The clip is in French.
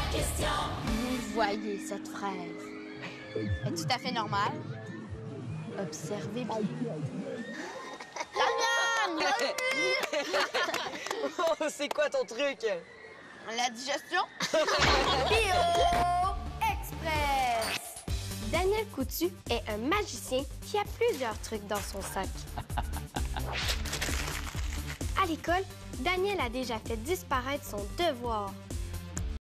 Vous voyez cette fraise. Est tout à fait normal. Observez bien. Oh, c'est quoi ton truc? La digestion? Bio Express! Daniel Coutu est un magicien qui a plusieurs trucs dans son sac. À l'école, Daniel a déjà fait disparaître son devoir.